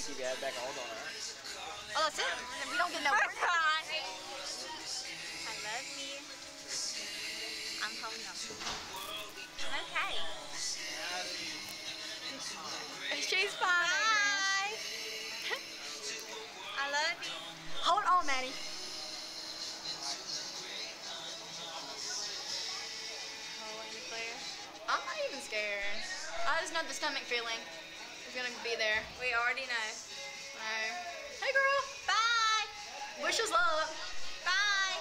keep your head back and hold on her. Oh, that's it. We don't get no work. I love you. I'm holding on. Okay. She's fine. Bye. I love you. Hold on, Maddie. I'm not even scared. I just know the stomach feeling is gonna be there. We already know. Hey, girl. Bye. Wish us luck. Bye.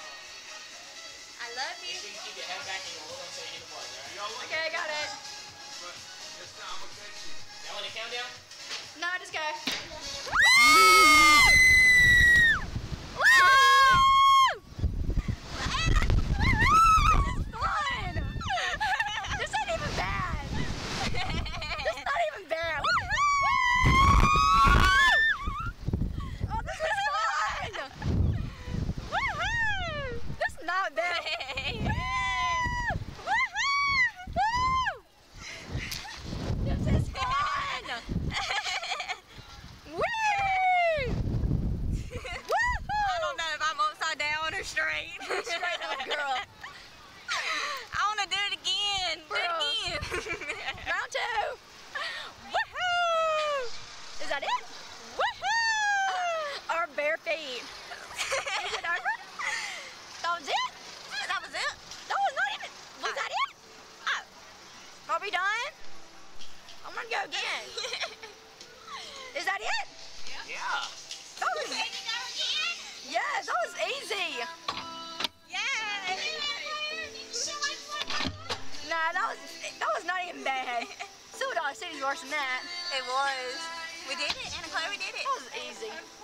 I love you. Make sure you keep your head back and hold on to the handlebars, alright? Okay, I got it. Now want a countdown? No, just go. Not bad. This is fun. Woo! I don't know if I'm upside down or straight. Straight up, girl. I want to do it again. Do it again. Round two. Woohoo! Is that it? Woohoo! Our bare feet. Is it over? That was it? That was it? That was not even. Was that it? Oh. Are we done? I'm gonna go again. Is that it? Yeah. That was. Yes, that was easy. Yay! Nah, that was not even bad. Silver Dollar City's worse than that. It was. We did it. Anna Chloe did it. That was easy.